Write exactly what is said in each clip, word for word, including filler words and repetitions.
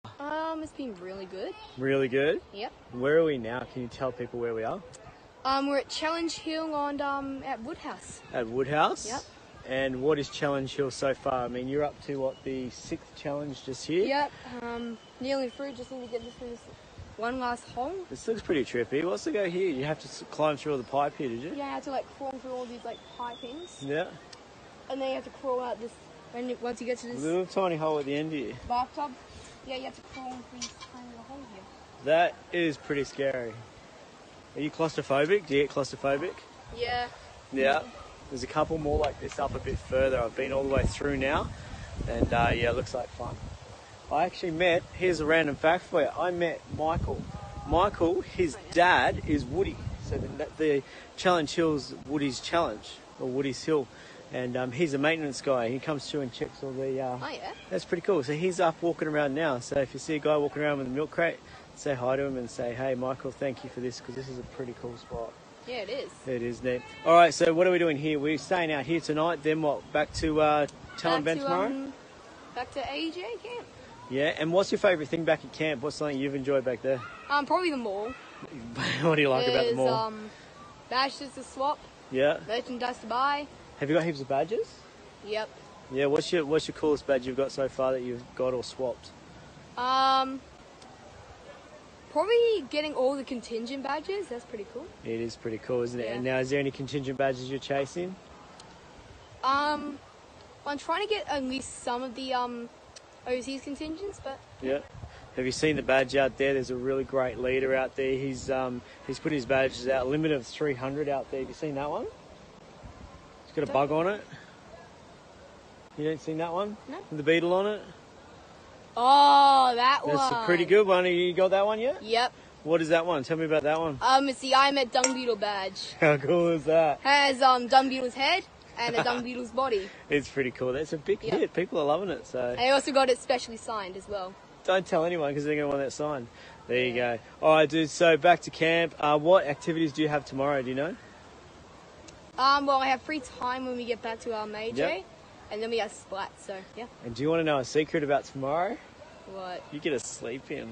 Um, it's been really good. Really good? Yep. Where are we now? Can you tell people where we are? Um, we're at Challenge Hill on um at Woodhouse. At Woodhouse? Yep. And what is Challenge Hill so far? I mean, you're up to, what, the sixth challenge just here? Yep. Um, nearly through. Just need to get this through this one last hole. This looks pretty trippy. What's to go here? You have to s- climb through all the pipe here, did you? Yeah, I had to like crawl through all these like pipings. Yeah. And then you have to crawl out this, when you, once you get to this Little tiny hole at the end here. bathtub, yeah, you have to crawl through this tiny little hole here. That is pretty scary. Are you claustrophobic? Do you get claustrophobic? Yeah. Yeah. There's a couple more like this up a bit further. I've been all the way through now. And uh, yeah, it looks like fun. I actually met, here's a random fact for you, I met Michael. Michael, his dad is Woody. So the, the Challenge Hill's Woody's Challenge, or Woody's Hill. And um, he's a maintenance guy. He comes through and checks all the... Uh, Oh, yeah? That's pretty cool. So he's up walking around now. So if you see a guy walking around with a milk crate, say hi to him and say, hey, Michael, thank you for this, because this is a pretty cool spot. Yeah, it is. It is neat. All right, so what are we doing here? We're staying out here tonight. Then what? Back to uh, Talent Ben tomorrow? Um, back to A J camp. Yeah, and what's your favourite thing back at camp? What's something you've enjoyed back there? Um, probably the mall. What do you like about the There's, mall? um, badges to swap, Yeah. merchandise to buy. Have you got heaps of badges? Yep. Yeah, what's your what's your coolest badge you've got so far that you've got or swapped? Um, probably getting all the contingent badges. That's pretty cool. It is pretty cool, isn't it? Yeah. And now, is there any contingent badges you're chasing? Um, I'm trying to get at least some of the um overseas contingents, but Yeah. Have you seen the badge out there? There's a really great leader out there. He's um he's put his badges out, limit of three hundred out there. Have you seen that one? It's got a bug on it. You don't seen that one? No. With the Beetle on it? oh, that one. That's a pretty good one. Have you got that one yet? Yep. What is that one? Tell me about that one. Um, it's the I Met Dung Beetle badge. How cool is that? Has um Dung Beetle's head and a Dung Beetle's body. It's pretty cool. That's a big Yep. hit. People are loving it. So I also got it specially signed as well. don't tell anyone because they're going to want that sign. There you go. All right, dude. So back to camp. Uh, what activities do you have tomorrow? Do you know? Um, well, I have free time when we get back to our major, Yep. and then we have splat. So yeah. And do you want to know a secret about tomorrow? What? You get to sleep in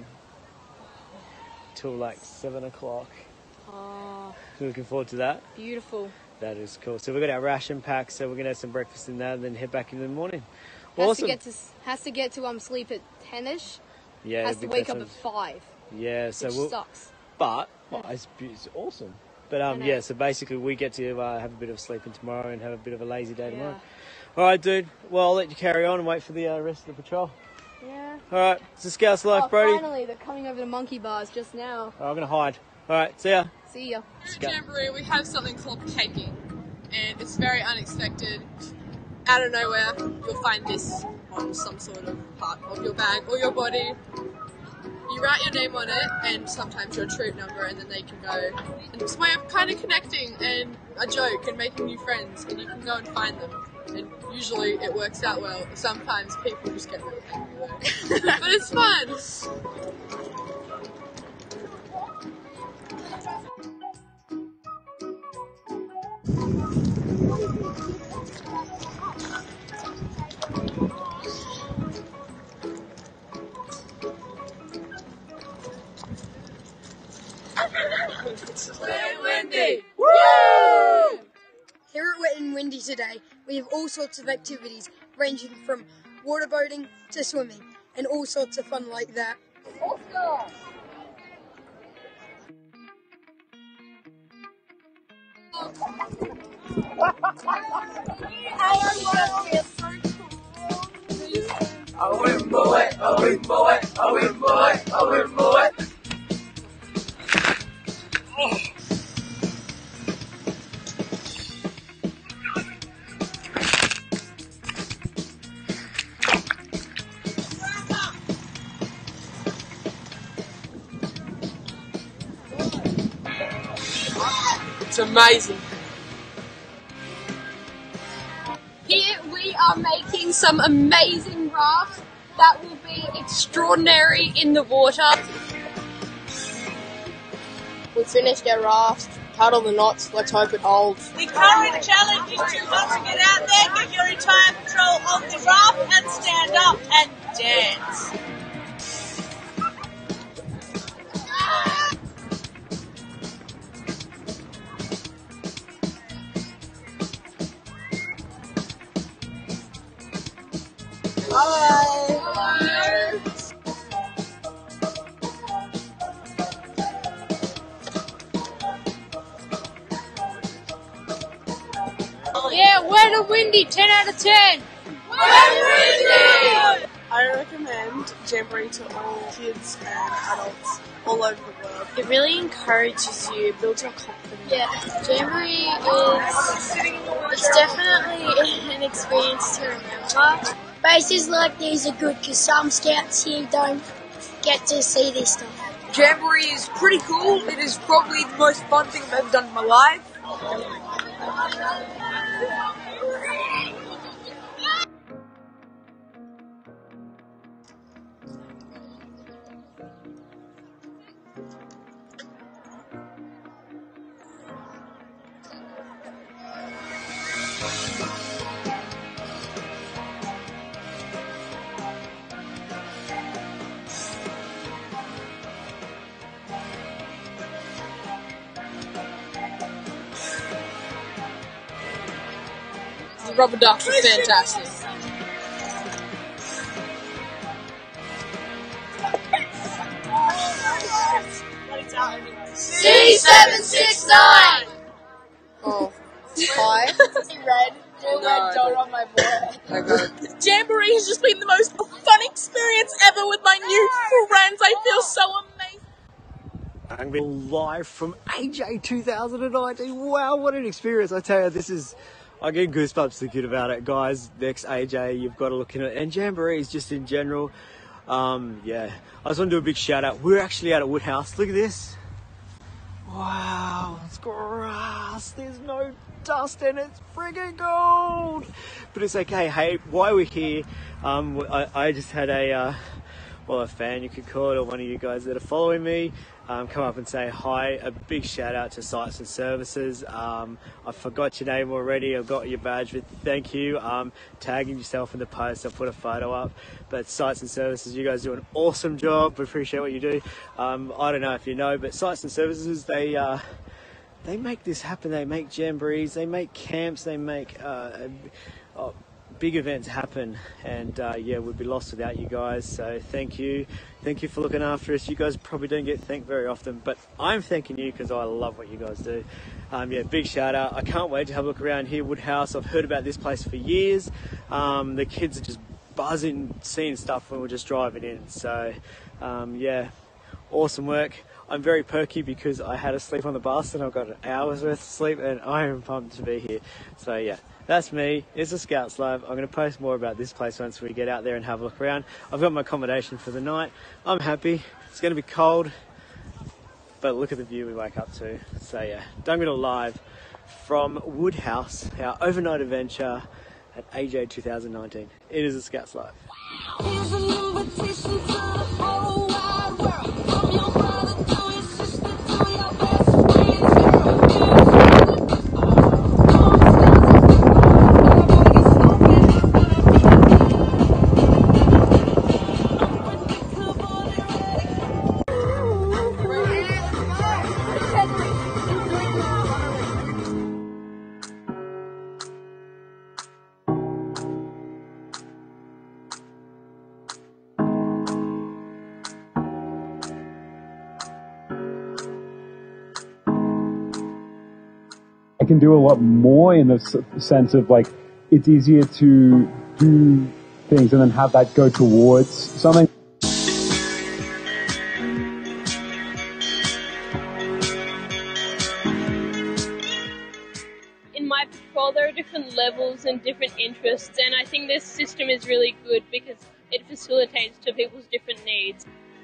till like seven o'clock. Oh, You looking forward to that? beautiful. That is cool. So we've got our ration pack, so we're gonna have some breakfast in that, and then head back in the morning. Has Awesome. to get to s- has to get to um sleep at ten-ish. Yeah. Has to big wake up at breakfast. five, Yeah. So which we'll. sucks. But well, it's, it's awesome. But um, I know. yeah. So basically, we get to uh, have a bit of sleeping tomorrow and have a bit of a lazy day tomorrow. Yeah. All right, dude. Well, I'll let you carry on and wait for the uh, rest of the patrol. Yeah. All right. It's a Scout's life, Oh, Brody. finally, they're coming over the monkey bars just now. All right, I'm gonna hide. All right. See ya. See ya. At Jamboree, we have something called caking, and it's very unexpected. Out of nowhere, you'll find this on some sort of part of your bag or your body. You write your name on it and sometimes your troop number, and then they can go. And it's a way of kind of connecting and a joke and making new friends, and you can go and find them. And usually it works out well. Sometimes people just get really angry with it. But it's fun! Windy! Here at Wet and Windy today, we have all sorts of activities ranging from waterboating to swimming and all sorts of fun like that. I win boy, I win boy, I win boy, I win boy. It's amazing. Here we are making some amazing rafts that will be extraordinary in the water. We finished our raft, cut all the knots, let's hope it holds. The current challenge is to once you get out there, get your entire control of the raft and stand up and dance. little windy, ten out of ten. I recommend Jamboree to all kids and adults all over the world. It really encourages you, builds your confidence. Yeah, Jamboree is it's definitely an experience to remember. Bases like these are good because some scouts here don't get to see this stuff. Jamboree is pretty cool. It is probably the most fun thing I've ever done in my life. The rubber ducks were fantastic. C seven six nine. Oh, hi. Red, No, red dot on my board. Okay. Jamboree has just been the most fun experience ever with my new friends. I feel so amazing. I'm being live from A J two thousand nineteen. Wow, what an experience. I tell you, this is, I get goosebumps thinking about it, guys. Next A J, you've got to look in it. And Jamborees just in general. Um, yeah, I just want to do a big shout out. We're actually out at Woodhouse. Look at this. Wow, it's grass. There's no dust and it's friggin' gold. But it's okay. Hey, while we're here, um, I, I just had a, uh, well, a fan you could call it, or one of you guys that are following me, um, come up and say hi. A big shout out to Sites and Services. Um, I forgot your name already. I've got your badge, but thank you. Um, tagging yourself in the post. I'll put a photo up. But Sites and Services, you guys do an awesome job. We appreciate what you do. Um, I don't know if you know, but Sites and Services, they uh, they make this happen. They make jamborees. They make camps. They make uh, uh, big events happen, and uh, yeah, we'd be lost without you guys. So thank you, thank you for looking after us. You guys probably don't get thanked very often, but I'm thanking you because I love what you guys do. Um, yeah, big shout out. I can't wait to have a look around here, Woodhouse. I've heard about this place for years. Um, the kids are just buzzing, seeing stuff when we're just driving in. So um, yeah, awesome work. I'm very perky because I had to sleep on the bus and I've got an hour's worth of sleep, and I am pumped to be here. So yeah, that's me. It's a Scouts Live. I'm going to post more about this place once we get out there and have a look around. I've got my accommodation for the night. I'm happy. It's going to be cold, but look at the view we wake up to. So yeah, Dung Live from Woodhouse, our overnight adventure at A J two thousand nineteen. It is a Scouts Live. Here's an invitation to the whole wide world. From your brother to your sister to your best I can do a lot more in the s- sense of like, it's easier to do things and then have that go towards something. In my patrol, there are different levels and different interests, and I think this system is really good because it facilitates to people's different needs.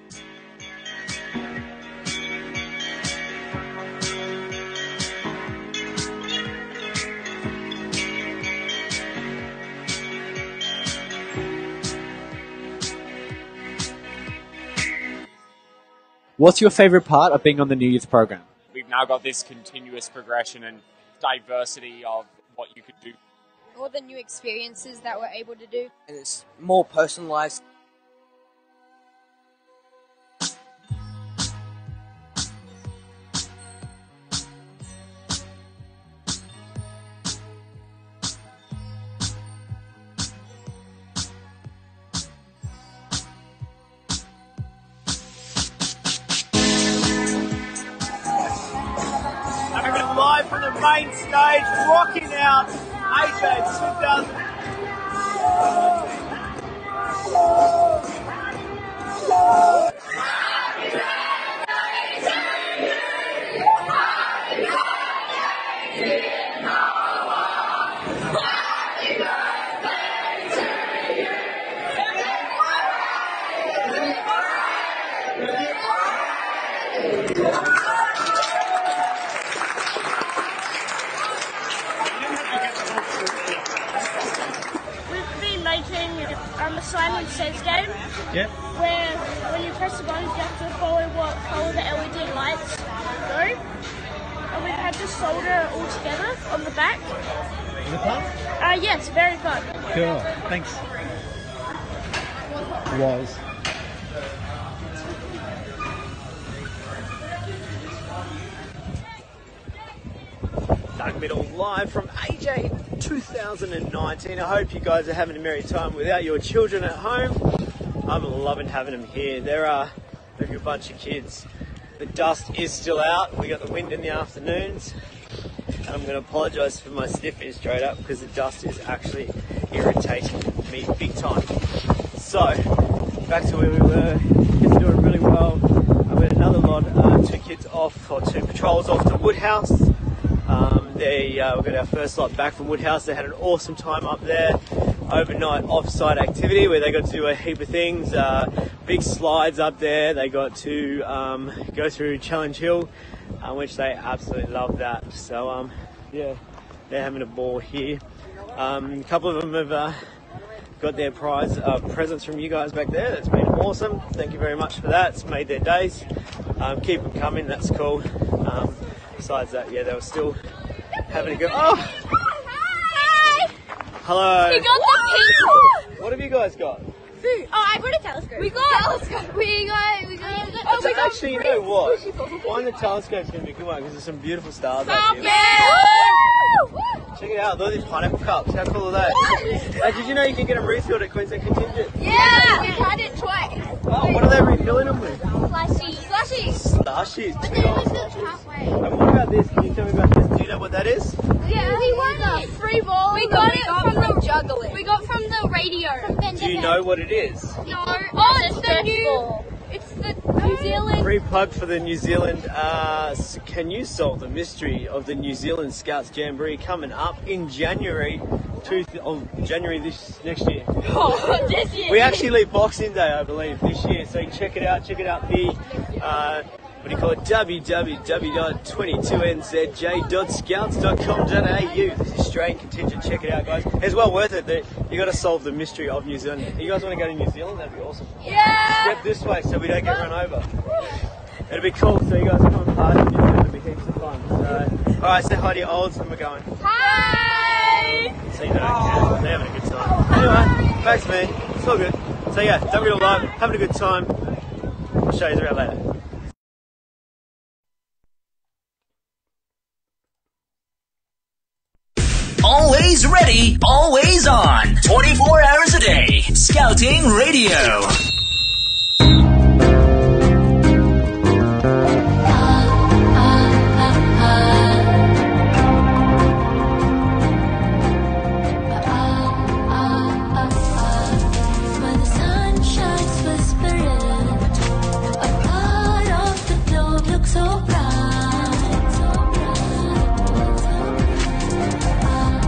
What's your favourite part of being on the New Youth program? We've now got this continuous progression and diversity of what you could do. All the new experiences that we're able to do. And it's more personalised. Live from the main stage, rocking out A J twenty nineteen. We've been making um, a slime and sense game. Yep. Where when you press the buttons, you have to follow what colour the L E D lights go. And we've had to solder it all together on the back. Is it fun? Uh, yes, very fun. Cool. Thanks. Was. Dung Beetle live from A J two thousand nineteen. I hope you guys are having a merry time without your children at home. I'm loving having them here. There are a good bunch of kids. The dust is still out. We got the wind in the afternoons. And I'm going to apologise for my sniffing straight up because the dust is actually irritating me big time. So, back to where we were. Kids are doing really well. I've got another lot, uh, two kids off, or two patrols off to Woodhouse. Um, they, uh, we got our first lot back from Woodhouse. They had an awesome time up there. Overnight off-site activity where they got to do a heap of things. Uh, big slides up there. They got to um, go through Challenge Hill, uh, which they absolutely loved that. So um, yeah, they're having a ball here. Um, a couple of them have uh, got their prize uh, presents from you guys back there. That's been awesome. Thank you very much for that. It's made their days. Um, keep them coming. That's cool. Um, besides that, yeah, they were still having a go. Oh! Hello. We got the pink. What have you guys got? Food. Oh, I brought a telescope. We got telescope. We got. We got. Oh, So we got. actually, you know what? Find the telescope's going to be a good one because there's some beautiful stars out here. Yeah. Check it out. Look at these pineapple cups. How cool are they? Hey, did you know you can get them refilled at Queensland Contingent? Yeah. We tried it twice. Oh, what are they refilling them with? Slushies. Slushies. Slushies. But then we still halfway. And what about this? Can you tell me about this? Do you know what that is? Yeah, we won a free ball. We got it from the juggling. We got from the radio. Do you know what it is? No. Oh, it's the new. It's the New Zealand. Free plug for the New Zealand. Uh, s- can you solve the mystery of the New Zealand Scouts Jamboree coming up in January? Two th- oh, January this next year. Oh, this year. We actually leave Boxing Day, I believe, this year. So check it out. Check it out. The uh, what do you call it? w w w dot twenty-two n z j dot scouts dot com dot a u. This is Australian contingent. Check it out, guys. It's well worth it. That you got to solve the mystery of New Zealand. You guys want to go to New Zealand? That'd be awesome. Yeah. Step this way so we don't get run over. It'll be cool. So you guys come and party. It'll be heaps of fun. So, all right, say hi to your olds and we're going. Hi. So you know, yeah, they're having a good time. Anyway, back to me. It's all good. So yeah, don't real love, having a good time. I'll show you around later. Always ready, always on. twenty-four hours a day. Scouting Radio. When the sun shines whispering, a part of the globe looks so bright.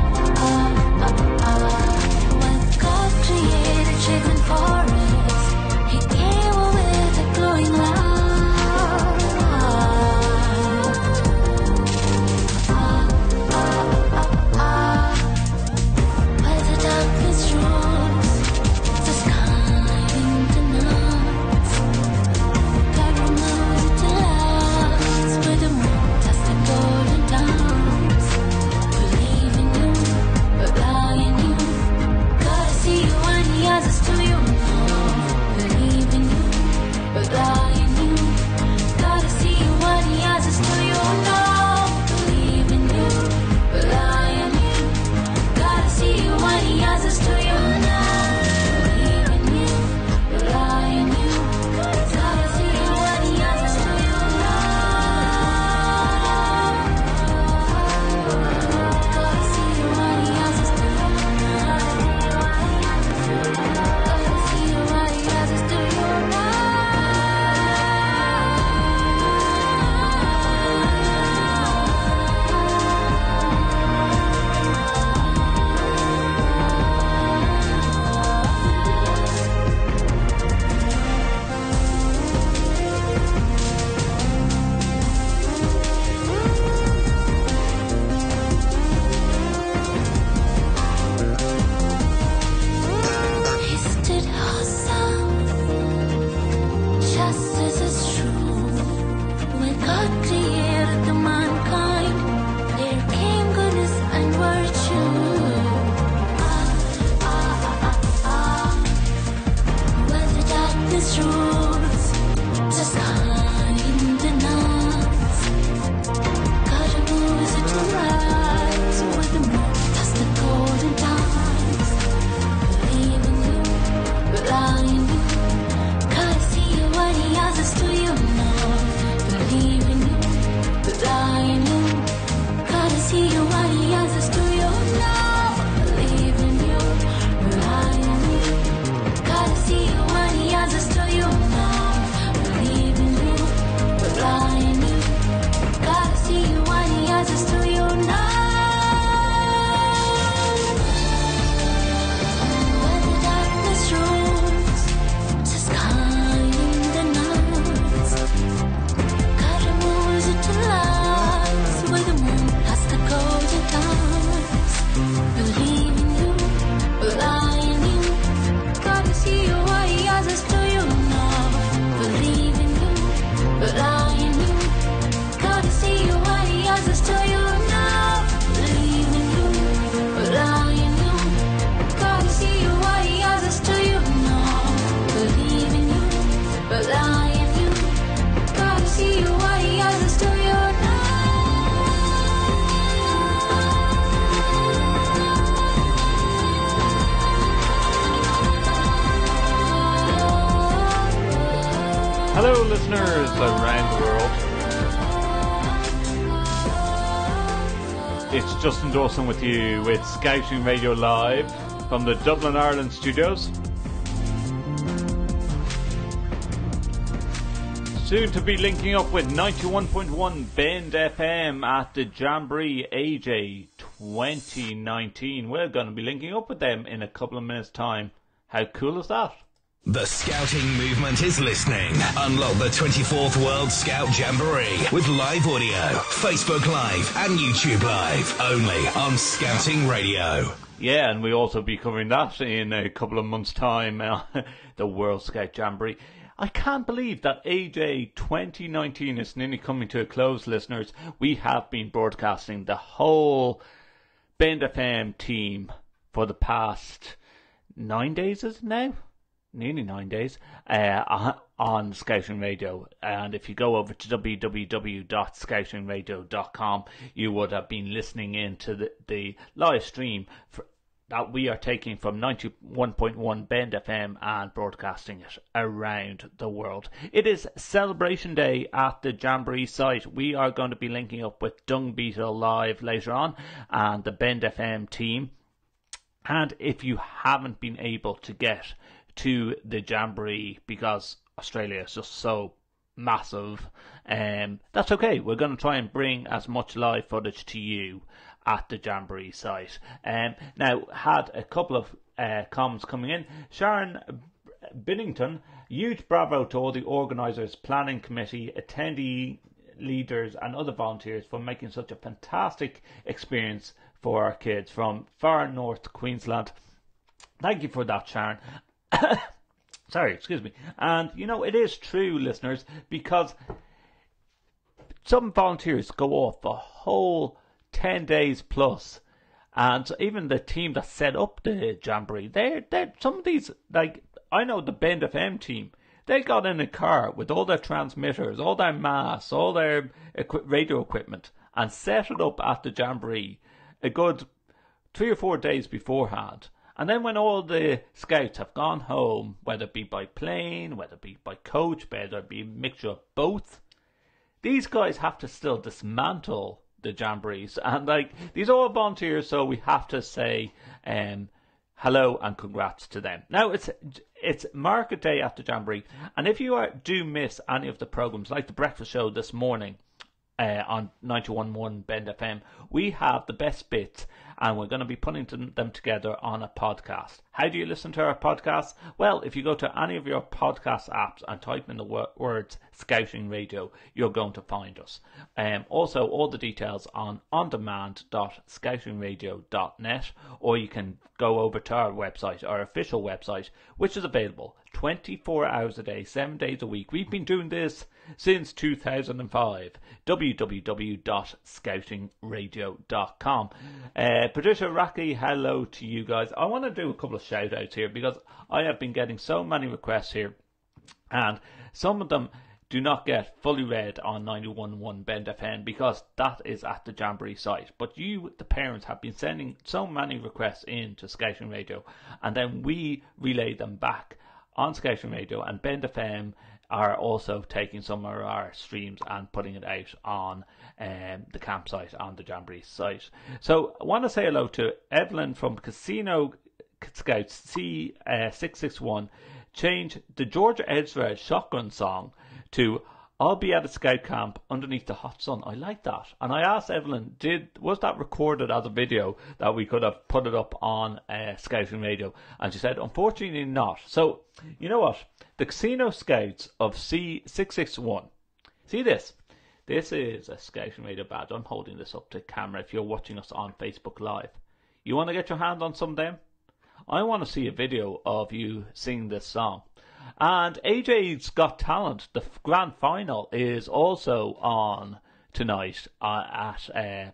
When God created shade and forest, Hello, listeners around the world. It's Justin Dawson with you with Scouting Radio Live from the Dublin, Ireland studios. Soon to be linking up with ninety-one point one Bend F M at the Jamboree A J twenty nineteen. We're going to be linking up with them in a couple of minutes' time. How cool is that? The Scouting movement is listening. Unlock the twenty-fourth World Scout Jamboree with live audio, Facebook Live and YouTube Live, only on Scouting Radio. Yeah, and we'll also be covering that in a couple of months' time, uh, the World Scout Jamboree. I can't believe that A J twenty nineteen is nearly coming to a close, listeners. We have been broadcasting the whole Bend F M team for the past nine days, is it now? Nearly nine days, uh, on Scouting Radio. And if you go over to w w w dot scouting radio dot com, you would have been listening in to the, the live stream for, that we are taking from ninety-one point one Bend F M and broadcasting it around the world. It is Celebration Day at the Jamboree site. We are going to be linking up with Dung, Beetle live later on and the Bend F M team. And if you haven't been able to get to the Jamboree because Australia is just so massive, um, that's okay. We're going to try and bring as much live footage to you at the Jamboree site. Um, now, had a couple of uh, comments coming in. Sharon Binnington, huge bravo to all the organisers, planning committee, attendee leaders and other volunteers for making such a fantastic experience for our kids from far north Queensland. Thank you for that, Sharon. Sorry, excuse me. And, you know, it is true, listeners, because some volunteers go off a whole ten days plus. And even the team that set up the Jamboree, they're, they're, some of these, like, I know the Bend F M team, they got in a car with all their transmitters, all their masts, all their equi- radio equipment, and set it up at the Jamboree a good three or four days beforehand. And then when all the scouts have gone home, whether it be by plane, whether it be by coach, whether it be a mixture of both, these guys have to still dismantle the Jamborees. And like, these are all volunteers, so we have to say um, hello and congrats to them. Now, it's it's Market Day at the Jamboree, and if you are, do miss any of the programmes, like the breakfast show this morning, Uh, on ninety-one point one Bend F M, we have the best bits and we're going to be putting them together on a podcast. How do you listen to our podcasts? Well, if you go to any of your podcast apps and type in the wor- words Scouting Radio, you're going to find us. Um, also, all the details on on demand dot scouting radio dot net, or you can go over to our website, our official website, which is available twenty-four hours a day, seven days a week. We've been doing this since two thousand five. w w w dot scouting radio dot com. Uh, Patricia Racky, hello to you guys. I want to do a couple of shout outs here because I have been getting so many requests here, and some of them do not get fully read on ninety-one point one Bend F M because that is at the Jamboree site. But you, the parents, have been sending so many requests in to Scouting Radio, and then we relay them back on Scouting Radio, and Bend F M are also taking some of our streams and putting it out on um, the campsite on the Jamboree site. So I want to say hello to Evelyn from Casino Scouts C six six one. Change the George Ezra shotgun song to I'll be at a scout camp underneath the hot sun. I like that. And I asked Evelyn, did was that recorded as a video that we could have put it up on uh, Scouting Radio? And she said, unfortunately not. So, you know what? The Casino Scouts of C six six one. See this? This is a Scouting Radio badge. I'm holding this up to camera if you're watching us on Facebook Live. You want to get your hand on some of them? I want to see a video of you singing this song. And A J's Got Talent, the grand final, is also on tonight uh, at uh,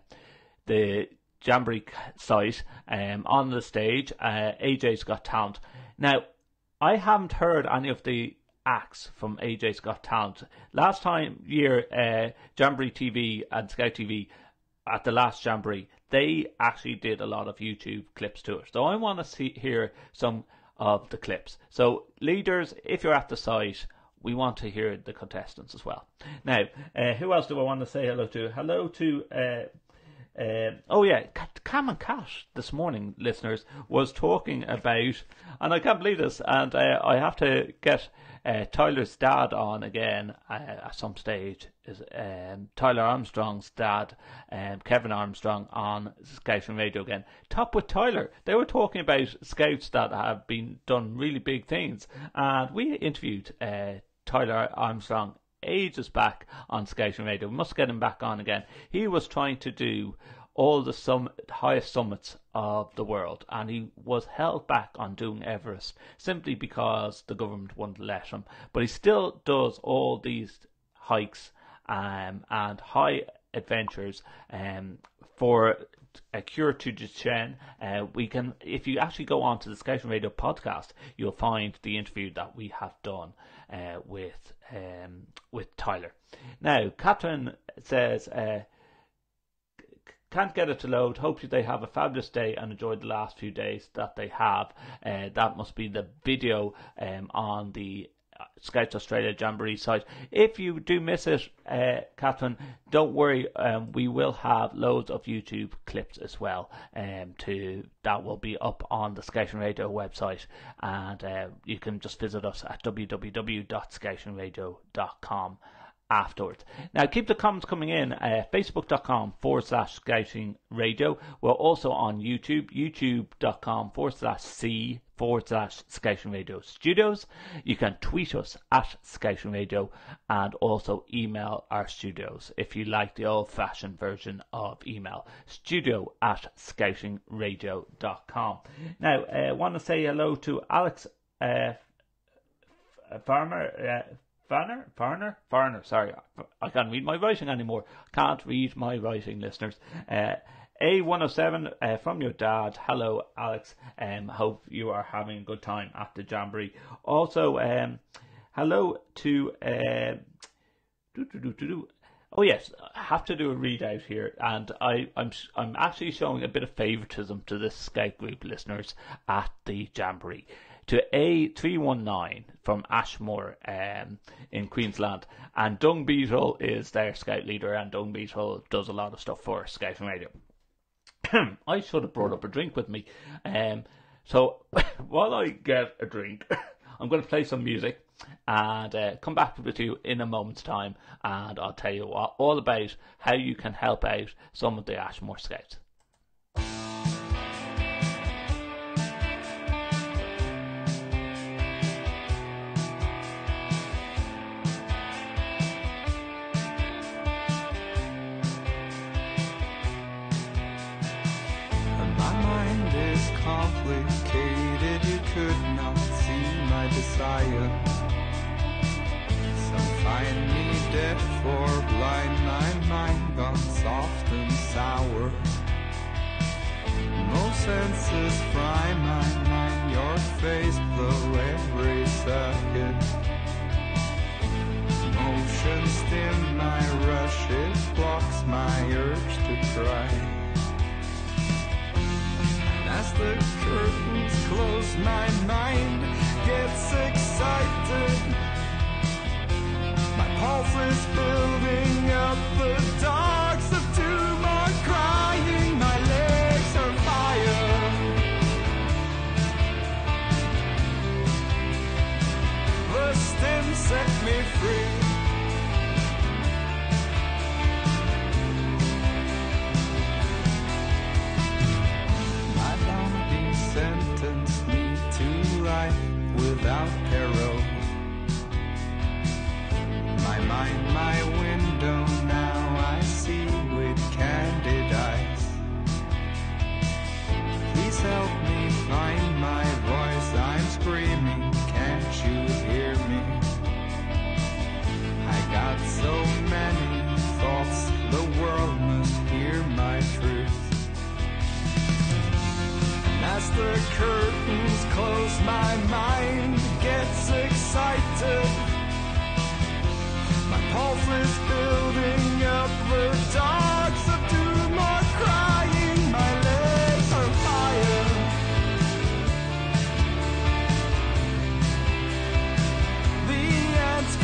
the Jamboree site um, on the stage. Uh, A J's Got Talent. Now, I haven't heard any of the acts from A J's Got Talent. Last time year, uh, Jamboree T V and Scout T V at the last Jamboree, they actually did a lot of YouTube clips to it. So I want to see hear some of the clips. So leaders, if you're at the site, we want to hear the contestants as well. Now, uh, who else do I want to say hello to? Hello to, uh, uh, oh yeah, Cam and Cat this morning, listeners, was talking about, and I can't believe this, and uh, I have to get uh, Tyler's dad on again uh, at some stage. Is um, Tyler Armstrong's dad, um, Kevin Armstrong, on Scouting Radio again. Top with Tyler. They were talking about scouts that have been done really big things, and we interviewed uh, Tyler Armstrong ages back on Scouting Radio. We must get him back on again. He was trying to do all the sum- highest summits of the world, and he was held back on doing Everest simply because the government wouldn't let him. But he still does all these hikes um, and high adventures um, for a cure to Duchenne. Uh, we can, if you actually go on to the Scouting Radio podcast, you'll find the interview that we have done uh, with um, with Tyler. Now, Catherine says, uh, can't get it to load. Hope they have a fabulous day and enjoy the last few days that they have. Uh, that must be the video um, on the Scouts Australia Jamboree site. If you do miss it, uh, Catherine, don't worry. Um, we will have loads of YouTube clips as well. Um, to that will be up on the Scouting Radio website, and uh, you can just visit us at w w w dot scouting radio dot com afterwards. Now, keep the comments coming in. Uh, Facebook.com forward slash Scouting Radio. We're also on YouTube. YouTube.com forward slash C forward slash Scouting Radio Studios. You can tweet us at Scouting Radio and also email our studios if you like the old-fashioned version of email. Studio at scouting radio dot com. Now, I uh, want to say hello to Alex uh, Farmer. Uh, Farner? Farner? Farner, sorry. I can't read my writing anymore. Can't read my writing, listeners. Uh, A one oh seven uh, from your dad. Hello, Alex. Um, hope you are having a good time at the Jamboree. Also, um, hello to... Uh, doo, doo, doo, doo, doo. Oh yes, I have to do a readout here, and I, I'm I'm actually showing a bit of favouritism to this Scout group, listeners, at the Jamboree. To A three one nine from Ashmore um, in Queensland, and Dung Beetle is their Scout leader, and Dung Beetle does a lot of stuff for Scouting Radio. I should have brought up a drink with me. Um, so while I get a drink, I'm going to play some music and uh, come back with you in a moment's time, and I'll tell you all, all about how you can help out some of the Ashmore Scouts. Complicated, you could not see my desire. Some find me deaf or blind, my mind gone soft and sour. No senses fry my mind, your face blow every second. Motion stim my rush, it blocks my urge to cry. As the curtains close, my mind gets excited. My pulse is building up, the dogs of doom are crying. My legs are fire. The stem set me free. Sentenced me to life without peril. My mind, my window, now I see with candid eyes. Please help me find my voice, I'm screaming, can't you hear me? I got so many thoughts, the world must hear my truth. As the curtains close, my mind gets excited. My pulse is building up, the dogs of doom are crying. My legs are fire. The ants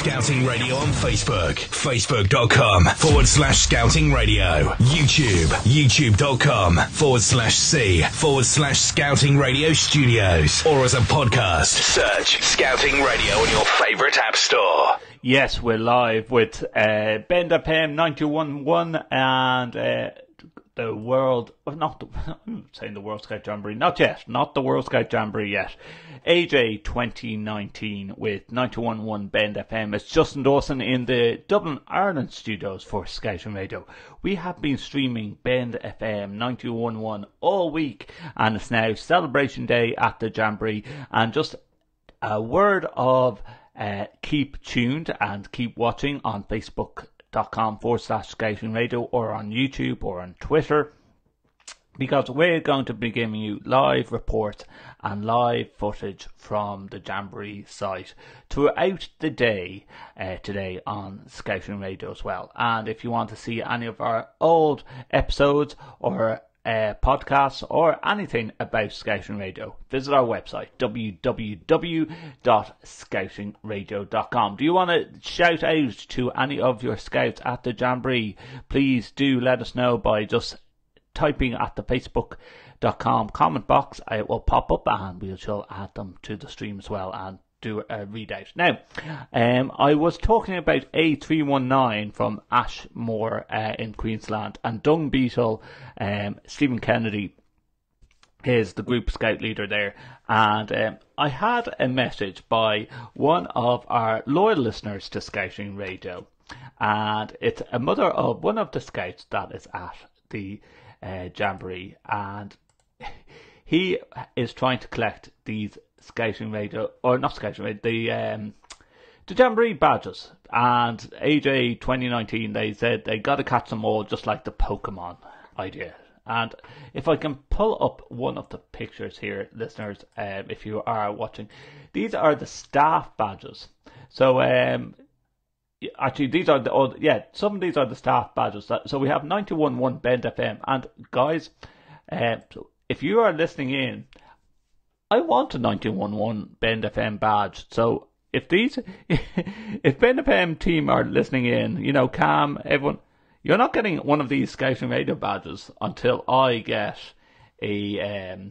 Scouting Radio on Facebook. Facebook.com forward slash Scouting Radio. YouTube. YouTube.com forward slash C forward slash Scouting Radio Studios. Or as a podcast, search Scouting Radio on your favourite app store. Yes, we're live with uh, Bend F M ninety-one point one and uh, the World, not the, I'm saying the World Scout Jamboree, not yet, not the World Scout Jamboree yet. A J twenty nineteen with ninety-one point one Bend F M. It's Justin Dawson in the Dublin, Ireland studios for Scouting Radio. We have been streaming Bend F M ninety-one point one all week, and it's now Celebration Day at the Jamboree. And just a word of uh, keep tuned and keep watching on Facebook.com forward slash Scouting Radio, or on YouTube or on Twitter, because we're going to be giving you live reports and live footage from the Jamboree site throughout the day uh, today on Scouting Radio as well. And if you want to see any of our old episodes or uh, podcasts or anything about Scouting Radio, visit our website w w w dot scouting radio dot com. Do you want to shout out to any of your scouts at the Jamboree? Please do let us know by just typing at the facebook.com comment box. It will pop up and we shall add them to the stream as well and do a readout. Now, um, I was talking about A three one nine from Ashmore uh, in Queensland, and Dung, Beetle, um, Stephen Kennedy is the group scout leader there, and um, I had a message by one of our loyal listeners to Scouting Radio, and it's a mother of one of the scouts that is at the Uh, Jamboree, and he is trying to collect these Scouting Radio, or not Scouting Radio, the um, the Jamboree badges. And A J twenty nineteen, they said they got to catch them all, just like the Pokemon idea. And if I can pull up one of the pictures here, listeners, uh, if you are watching, these are the staff badges. So um. Actually, these are the old, yeah, some of these are the staff badges. So we have ninety-one point one Bend F M. And guys, uh, so if you are listening in, I want a ninety-one point one Bend F M badge. So if these, if Bend F M team are listening in, you know, Cam, everyone, you're not getting one of these Scouting Radio badges until I get a, um,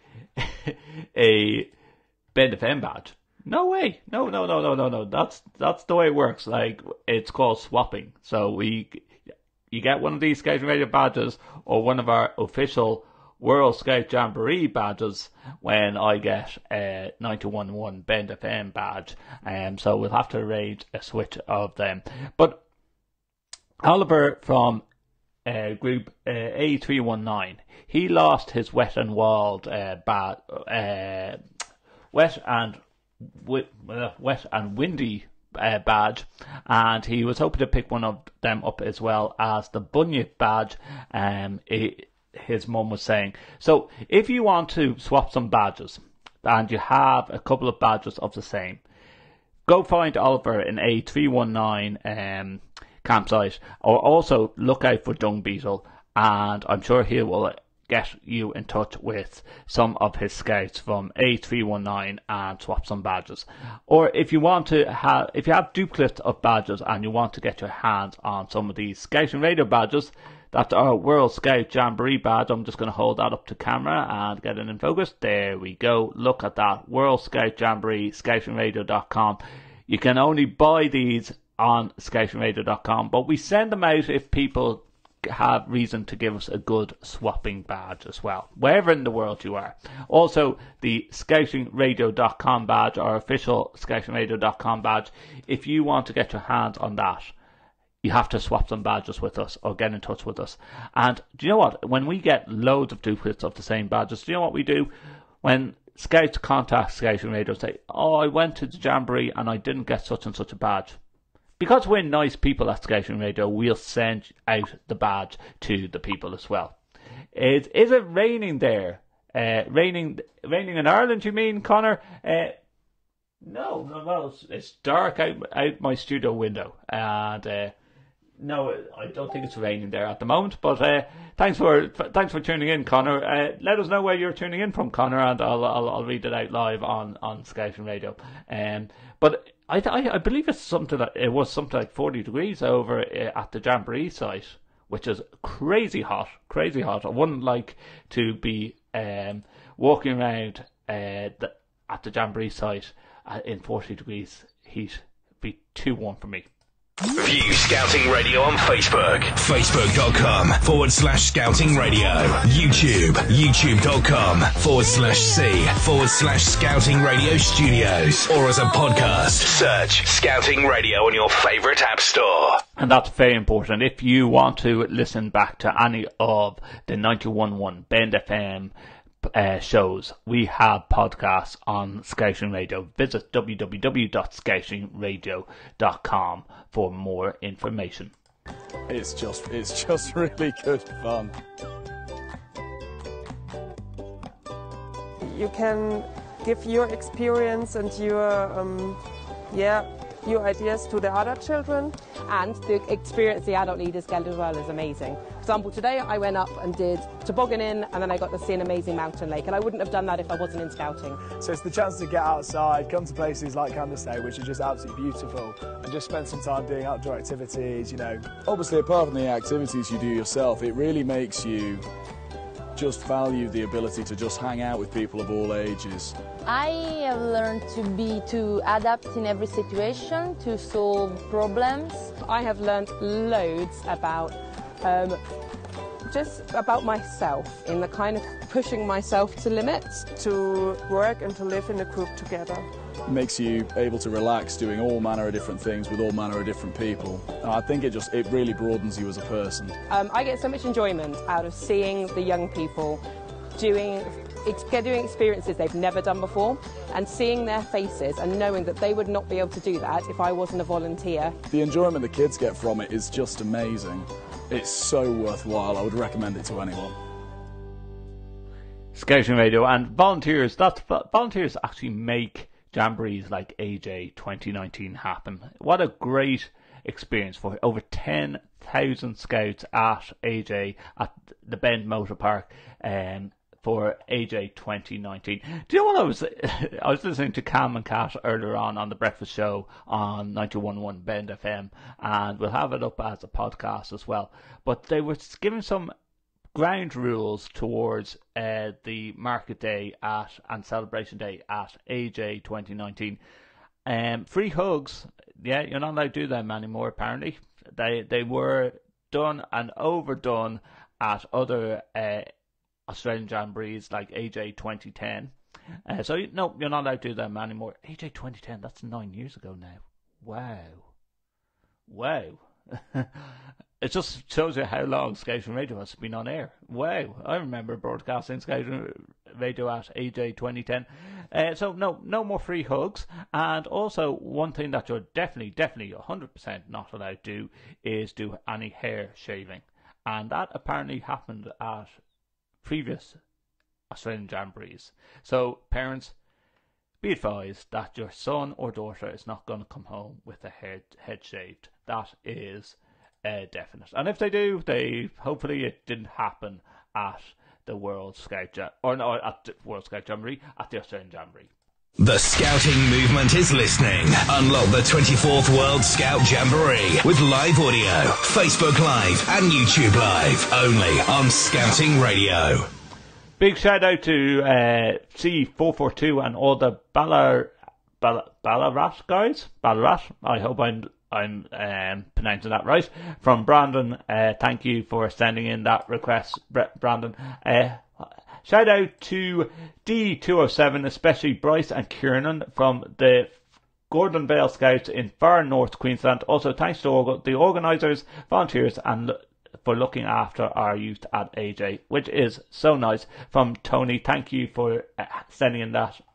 a Bend F M badge. No way. No, no, no, no, no, no. That's that's the way it works. Like, it's called swapping. So we, you get one of these Scouting Radio badges or one of our official World Scout Jamboree badges when I get a ninety-one point one Bend F M badge. Um, so we'll have to arrange a switch of them. But Oliver from uh, group uh, A three one nine, he lost his Wet and Wild uh, bad, uh, Wet and With, uh, wet and windy uh, badge, and he was hoping to pick one of them up as well as the bunyip badge. Um, it, his mum was saying. So if you want to swap some badges and you have a couple of badges of the same, go find Oliver in A three one nine um, campsite, or also look out for Dung Beetle, and I'm sure he will get you in touch with some of his scouts from A three one nine and swap some badges. Or if you want to have, if you have duplicates of badges and you want to get your hands on some of these Scouting Radio badges, that's our World Scout Jamboree badge. I'm just going to hold that up to camera and get it in focus. There we go. Look at that. World Scout Jamboree, scouting radio dot com. You can only buy these on scouting radio dot com, but we send them out if people have reason to give us a good swapping badge as well, wherever in the world you are. Also, the scouting radio dot com badge, our official scouting radio dot com badge, if you want to get your hands on that, you have to swap some badges with us or get in touch with us. And do you know what? When we get loads of duplicates of the same badges, do you know what we do? When scouts contact Scouting Radio and say, oh, I went to the Jamboree and I didn't get such and such a badge. Because we're nice people at Scouting Radio, we'll send out the badge to the people as well. Is, is it raining there? Uh, raining raining in Ireland, you mean, Connor? Uh, no, no, no. It's, it's dark out, out my studio window. And uh, no, I don't think it's raining there at the moment. But uh, thanks for thanks for tuning in, Connor. Uh, let us know where you're tuning in from, Connor, and I'll I'll, I'll read it out live on on Scouting Radio. Um, but I, I I believe it's something that it was something like forty degrees over uh, at the Jamboree site, which is crazy hot, crazy hot. I wouldn't like to be um walking around uh the, at the Jamboree site uh, in forty degrees heat. It'd be too warm for me. View Scouting Radio on Facebook. Facebook.com forward slash Scouting Radio. YouTube. YouTube.com forward slash C forward slash Scouting Radio Studios. Or as a podcast, search Scouting Radio on your favourite app store. And that's very important. If you want to listen back to any of the ninety-one point one Bend F M Uh, shows, we have podcasts on Scouting Radio. Visit w w w dot scouting radio dot com for more information. It's just, it's just really good fun. You can give your experience and your, um, yeah, your ideas to the other children. And the experience the adult leaders get as well is amazing. For example, today I went up and did tobogganing, and then I got to see an amazing mountain lake, and I wouldn't have done that if I wasn't in Scouting. So it's the chance to get outside, come to places like Candace Day, which are just absolutely beautiful, and just spend some time doing outdoor activities, you know. Obviously, apart from the activities you do yourself, it really makes you just value the ability to just hang out with people of all ages. I have learned to be to adapt in every situation, to solve problems. I have learned loads about um, just about myself, in the kind of pushing myself to limits. To work and to live in a group together. It makes you able to relax doing all manner of different things with all manner of different people. And I think it just, it really broadens you as a person. Um, I get so much enjoyment out of seeing the young people doing doing experiences they've never done before, and seeing their faces and knowing that they would not be able to do that if I wasn't a volunteer. The enjoyment the kids get from it is just amazing. It's so worthwhile. I would recommend it to anyone. Scouting Radio and volunteers. That's volunteers actually make Jamborees like A J twenty nineteen happen. What a great experience for over ten thousand scouts at A J at the Bend Motor Park um, for A J twenty nineteen. Do you know what I was I was listening to Cam and Kat earlier on on the breakfast show on ninety-one point one Bend F M, and we'll have it up as a podcast as well. But they were giving some ground rules towards uh, the market day at and celebration day at A J twenty nineteen. Um, free hugs, yeah, you're not allowed to do them anymore. Apparently, they they were done and overdone at other uh, Australian Jamborees like A J twenty ten. Uh, so no, you're not allowed to do them anymore. A J twenty ten, that's nine years ago now. Wow, wow. It just shows you how long Scouting Radio has been on air. Wow, I remember broadcasting Scouting Radio at A J twenty ten. Uh, so no, no more free hugs. And also one thing that you're definitely, definitely one hundred percent not allowed to do is do any hair shaving. And that apparently happened at previous Australian Jamborees. So parents, be advised that your son or daughter is not going to come home with a head head shaved. That is uh, definite. And if they do, they hopefully it didn't happen at the World Scout Jam- or no, at the World Scout Jamboree, at the Australian Jamboree. The scouting movement is listening. Unlock the twenty-fourth World Scout Jamboree with live audio, Facebook Live and YouTube Live, only on Scouting Radio. Big shout out to uh, C four forty-two and all the Ballarat, Ball- Ballarat guys. Ballarat. I hope I'm I'm um, pronouncing that right. From Brandon, uh, thank you for sending in that request, Brandon. Uh, shout out to D two oh seven, especially Bryce and Kieran from the Gordon Vale Scouts in far north Queensland. Also, thanks to all the organisers, volunteers, and for looking after our youth at A J, which is so nice. From Tony, thank you for uh, sending in that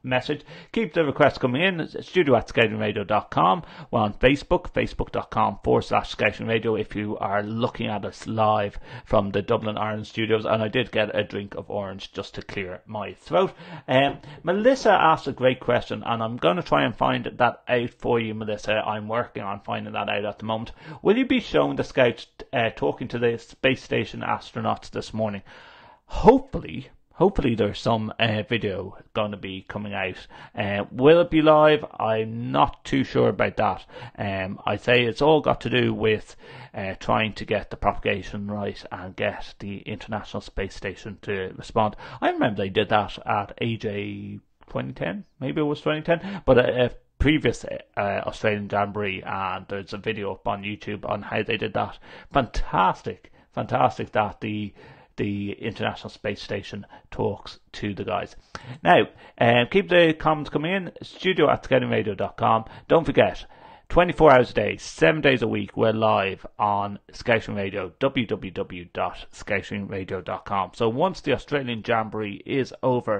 message. Keep the requests coming in. Studio at scouting radio dot com. We're on Facebook, facebook.com forward slash scouting radio if you are looking at us live from the Dublin, Ireland studios. And I did get a drink of orange just to clear my throat. Um, Melissa asked a great question, and I'm going to try and find that out for you, Melissa. I'm working on finding that out at the moment. Will you be showing the scouts uh, talking to the space station astronauts this morning? Hopefully. Hopefully there's some uh, video going to be coming out. Uh, will it be live? I'm not too sure about that. Um, I say it's all got to do with uh, trying to get the propagation right and get the International Space Station to respond. I remember they did that at A J twenty ten. Maybe it was twenty ten. But a, a previous uh, Australian Jamboree, and there's a video up on YouTube on how they did that. Fantastic. Fantastic that the the International Space Station talks to the guys. Now, um, keep the comments coming in. Studio at scouting radio dot com. Don't forget, twenty-four hours a day, seven days a week, we're live on Scouting Radio, w w w dot scouting radio dot com. So once the Australian Jamboree is over,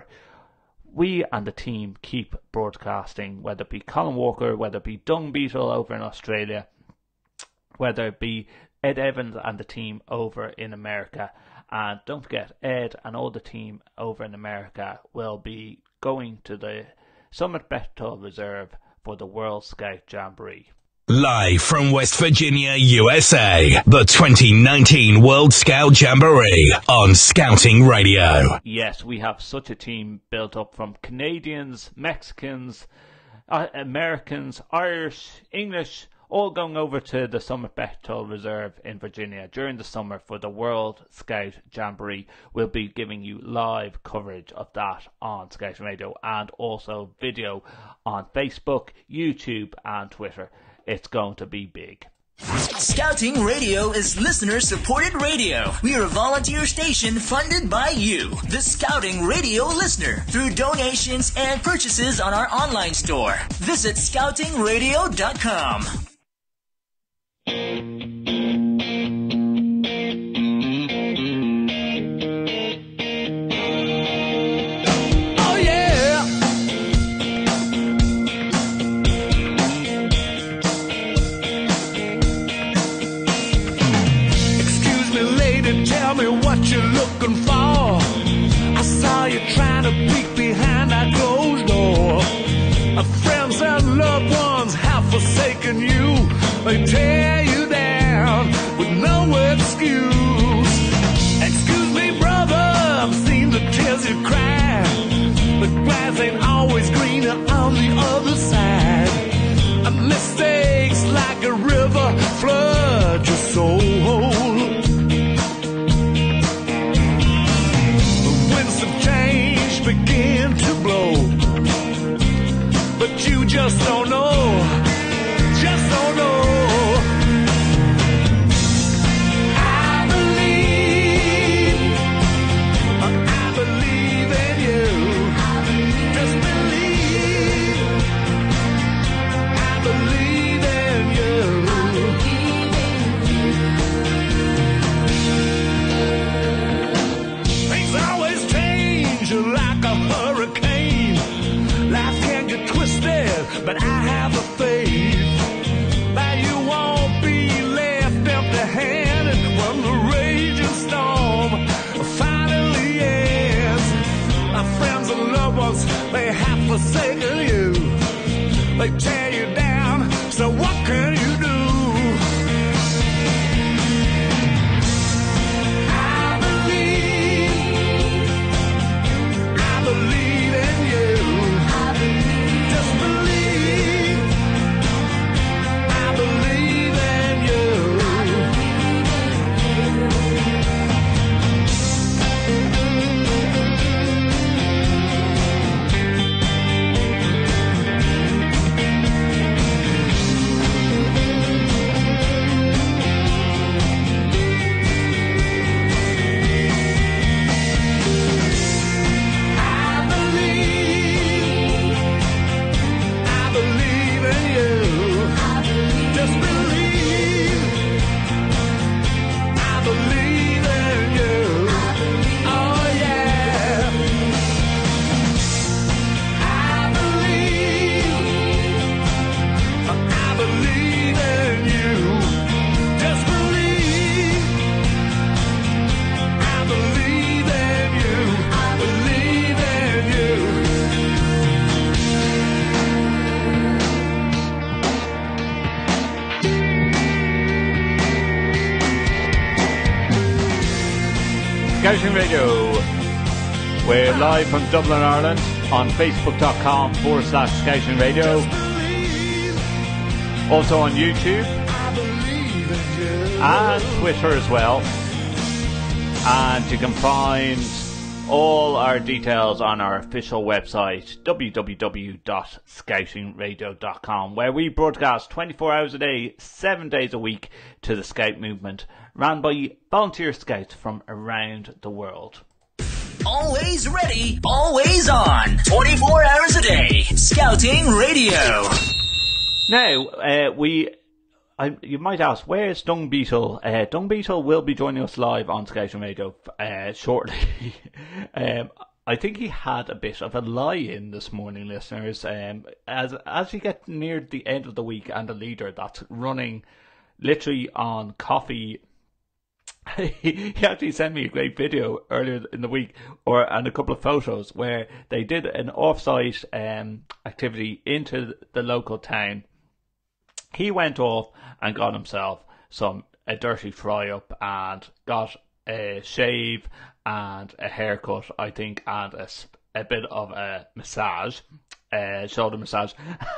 we and the team keep broadcasting, whether it be Colin Walker, whether it be Dung Beetle over in Australia, whether it be Ed Evans and the team over in America. And don't forget, Ed and all the team over in America will be going to the Summit Beetle Reserve for the World Scout Jamboree. Live from West Virginia, U S A, the twenty nineteen World Scout Jamboree on Scouting Radio. Yes, we have such a team built up from Canadians, Mexicans, uh, Americans, Irish, English, all going over to the Summit Beetle Reserve in Virginia during the summer for the World Scout Jamboree. We'll be giving you live coverage of that on Scouting Radio and also video on Facebook, YouTube and Twitter. It's going to be big. Scouting Radio is listener-supported radio. We are a volunteer station funded by you, the Scouting Radio listener, through donations and purchases on our online store. Visit scouting radio dot com. Tell me what you're looking for. I saw you trying to peek behind that closed door. Our friends and loved ones have forsaken you. They tear you down with no excuse. Excuse me, brother, I've seen the tears you cry. The grass ain't always greener on the other side. And mistakes like a river flood your soul. Begin to blow, but you just don't know, just don't know. I've Scouting Radio. We're live from Dublin, Ireland on facebook.com forward slash Scouting Radio. Also on YouTube and Twitter as well. And you can find all our details on our official website, w w w dot scouting radio dot com, where we broadcast twenty-four hours a day, seven days a week to the Scout movement, ran by volunteer scouts from around the world. Always ready, always on, twenty-four hours a day, Scouting Radio. Now, uh, we... I, you might ask, where's Dung Beetle? Uh, Dung Beetle will be joining us live on Scouting Radio uh, shortly. um, I think he had a bit of a lie-in this morning, listeners. Um, as as you get near the end of the week and the leader that's running literally on coffee, he actually sent me a great video earlier in the week, or and a couple of photos where they did an off-site um, activity into the local town. He went off and got himself some a dirty fry up and got a shave and a haircut, I think, and a, a bit of a massage, uh, shoulder massage.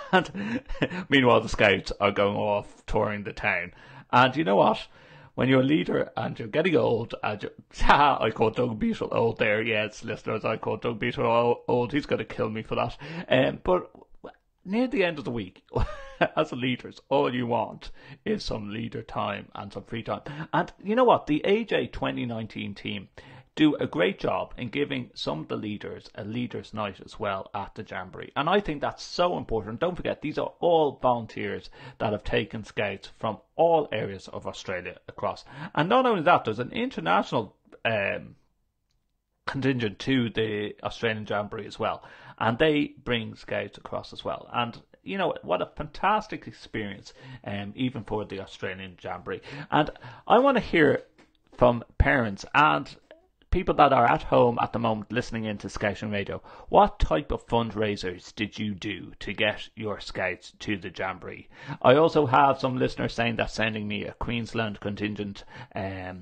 And meanwhile, the scouts are going off touring the town. And you know what? When you're a leader and you're getting old, and you're, I call Doug Beetle old there. Yes, listeners, I call Doug Beetle old. He's going to kill me for that. Um, but near the end of the week, as a leaders, all you want is some leader time and some free time. And you know what? The A J twenty nineteen team do a great job in giving some of the leaders a leaders' night as well at the Jamboree. And I think that's so important. Don't forget, these are all volunteers that have taken scouts from all areas of Australia across. And not only that, there's an international um, contingent to the Australian Jamboree as well. And they bring scouts across as well. And you know, what a fantastic experience, um, even for the Australian Jamboree. And I want to hear from parents and people that are at home at the moment listening into Scouting Radio. What type of fundraisers did you do to get your scouts to the Jamboree? I also have some listeners saying that sending me a Queensland contingent um,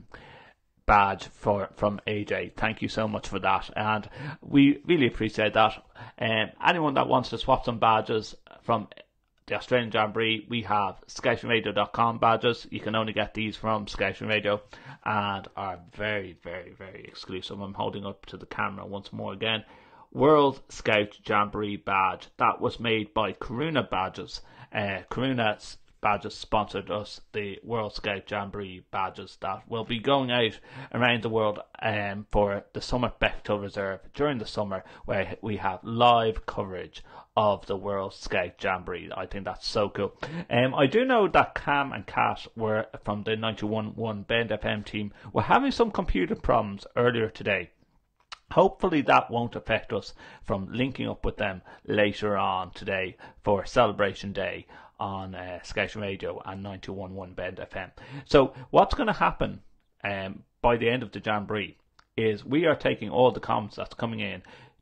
badge for from A J. Thank you so much for that, and we really appreciate that. Um, anyone that wants to swap some badges from the Australian Jamboree, we have scouting radio dot com badges. You can only get these from Scouting Radio and are very, very, very exclusive. I'm holding up to the camera once more again. World Scout Jamboree badge. That was made by Karuna Badges. Uh, Karuna's badges sponsored us, the World Scout Jamboree badges that will be going out around the world um, for the Summit Bechtel Reserve during the summer, where we have live coverage of the World Scout Jamboree. I think that's so cool. Um, I do know that Cam and Kat were from the ninety-one point one Bend F M team were having some computer problems earlier today. Hopefully that won't affect us from linking up with them later on today for Celebration Day on uh, Scouting Radio and ninety-one point one Bend F M. So what's going to happen um, by the end of the Jamboree is we are taking all the comments that's coming in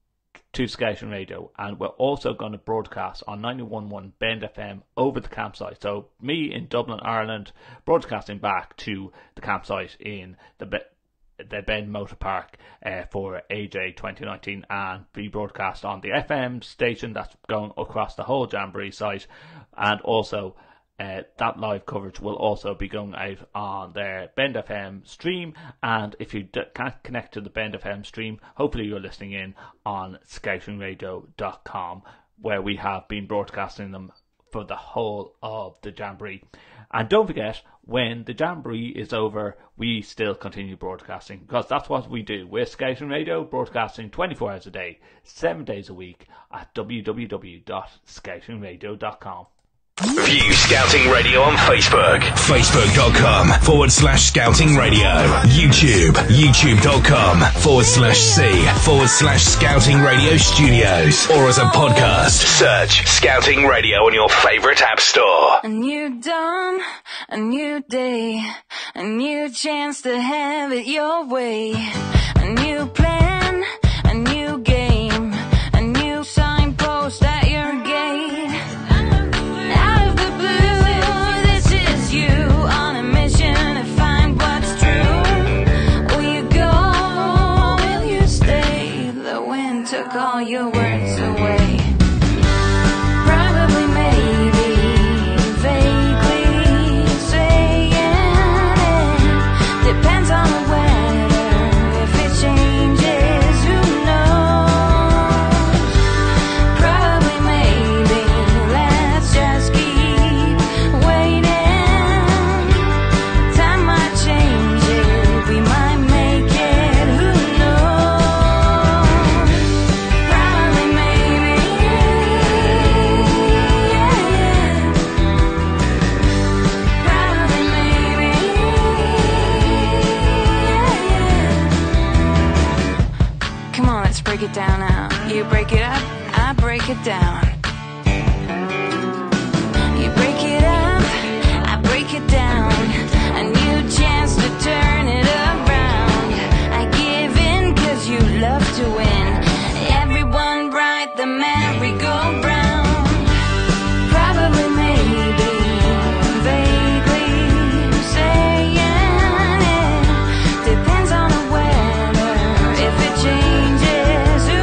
to Scouting Radio, and we're also going to broadcast on ninety-one point one Bend F M over the campsite. So me in Dublin, Ireland, broadcasting back to the campsite in the Be- the Bend Motor Park uh, for A J twenty nineteen, and be broadcast on the F M station that's going across the whole Jamboree site, and also uh, that live coverage will also be going out on their Bend F M stream. And if you d- can't connect to the Bend F M stream, hopefully you're listening in on scouting radio dot com, where we have been broadcasting them for the whole of the Jamboree. And don't forget, when the Jamboree is over, we still continue broadcasting, because that's what we do. We're Scouting Radio, broadcasting twenty-four hours a day, seven days a week at w w w dot scouting radio dot com. View Scouting Radio on Facebook. Facebook.com forward slash Scouting Radio. YouTube. YouTube.com forward slash C forward slash Scouting Radio Studios. Or as a podcast, search Scouting Radio on your favorite app store. A new dawn, a new day, a new chance to have it your way. A new plan, a new game, a new signpost at your gate. You on a mission to find what's true. Will you go break it down now. You break it up, I break it down. You break it up, I break it down. A new chance to turn it around. I give in cause you love to win. Everyone ride the merry-go-round. Probably, maybe, vaguely saying it. Depends on the weather. If it changes, who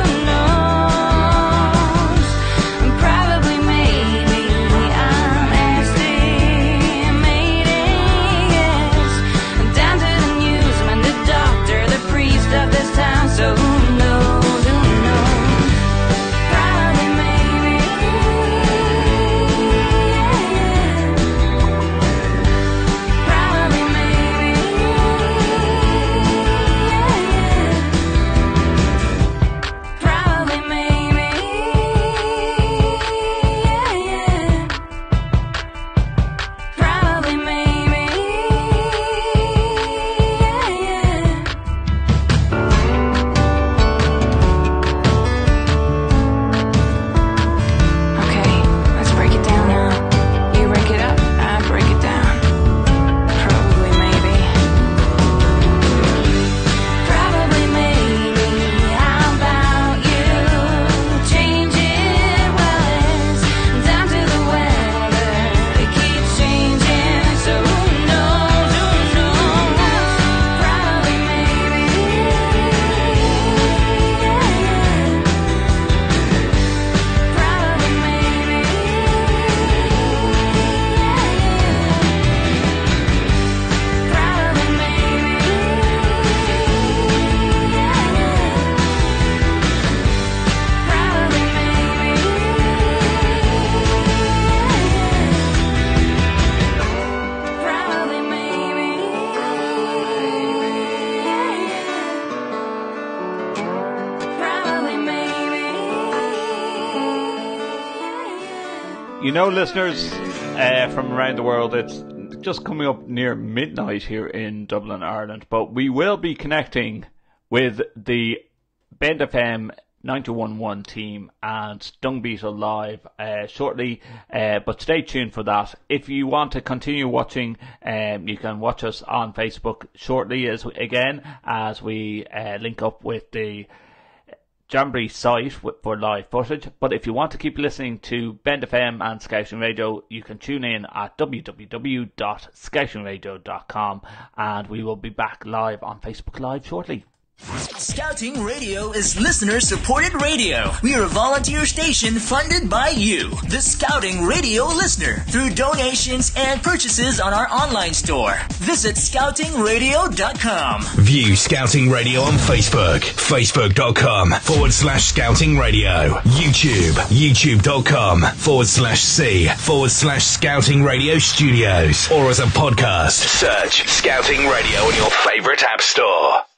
knows? Probably, maybe, I'm estimating it. Down to the newsman, the doctor, the priest of this town. So who knows, who knows? Probably, maybe, probably, maybe, probably, maybe, probably, maybe. Okay, let's break it down now. You break it up, I break it down. Probably, maybe. Probably, maybe. How about you change it? Well, it's down to the weather. It keeps changing, so who knows? Who knows? Probably, maybe. Probably, maybe. Probably, You know, listeners uh, from around the world, it's just coming up near midnight here in Dublin, Ireland, but we will be connecting with the Bend F M ninety-one point one team and Dung Beetle live uh, shortly, uh, but stay tuned for that. If you want to continue watching, um, you can watch us on Facebook shortly as again as we uh, link up with the Jamboree site for live footage. But if you want to keep listening to Bend F M and Scouting Radio, you can tune in at w w w dot scouting radio dot com, and we will be back live on Facebook Live shortly. Scouting Radio is listener-supported radio. We are a volunteer station funded by you, the Scouting Radio listener, through donations and purchases on our online store. Visit scouting radio dot com. View Scouting Radio on Facebook. Facebook.com forward slash Scouting Radio. YouTube. YouTube.com forward slash C forward slash Scouting Radio Studios. Or as a podcast, search Scouting Radio in your favorite app store.